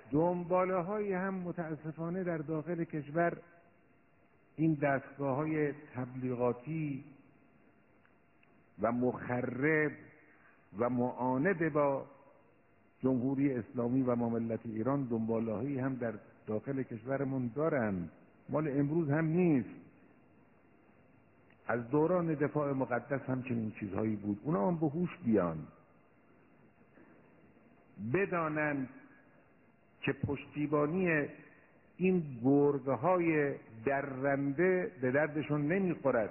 دنباله هایی هم متاسفانه در داخل کشور این دستگاه های تبلیغاتی و مخرب و معاند با جمهوری اسلامی و ما ملت ایران دنباله هایی هم در داخل کشورمون دارن، مال امروز هم نیست. از دوران دفاع مقدس هم چنین چیزهایی بود. اونا هم به هوش بیان، بدانند که پشتیبانی این گرگ‌های درنده به دردشون نمیخورد.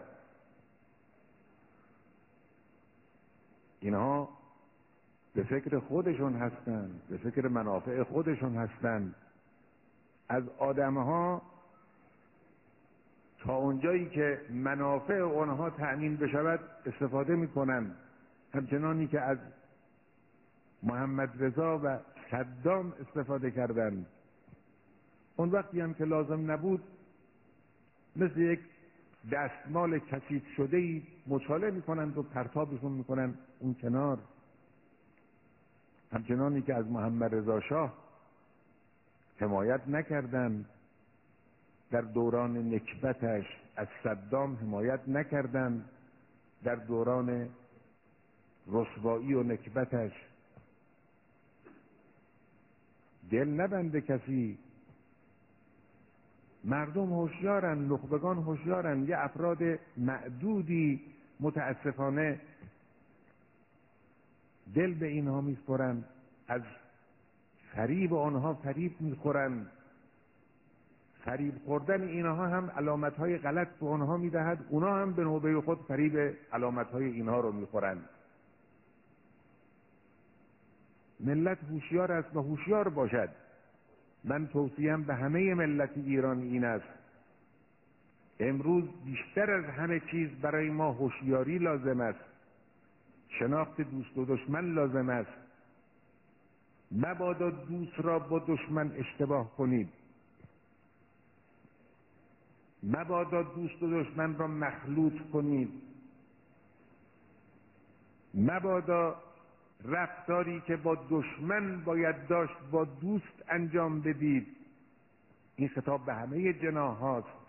اینها به فکر خودشون هستند، به فکر منافع خودشون هستند. از آدمها تا اونجایی که منافع آنها تأمین بشود استفاده میکنند، همچنانی که از محمد رضا و صدام استفاده کردند. اون وقتی هم که لازم نبود مثل یک دستمال کثیف شده‌ای مچاله میکنند و پرتابشون میکنند اون کنار. همچنانی که از محمد رضا شاه حمایت نکردند در دوران نکبتش، از صدام حمایت نکردند در دوران رسوایی و نکبتش. دل نبنده کسی. مردم هوشیارن، نخبگان هوشیارن. یه افراد معدودی متاسفانه دل به اینها میسپرن، از فریب آنها فریب میخورن. فریب خوردن اینها هم علامتهای غلط به آنها میدهد، اونا هم به نوبه خود فریب علامتهای اینها رو میخورن. ملت هوشیار است و هوشیار باشد. من توصیم به همه ملت ایران این است: امروز بیشتر از همه چیز برای ما هوشیاری لازم است، شناخت دوست و دشمن لازم است. مبادا دوست را با دشمن اشتباه کنید، مبادا دوست و دشمن را مخلوط کنید، مبادا رفتاری که با دشمن باید داشت با دوست انجام بدید. این خطاب به همه جناح هاست.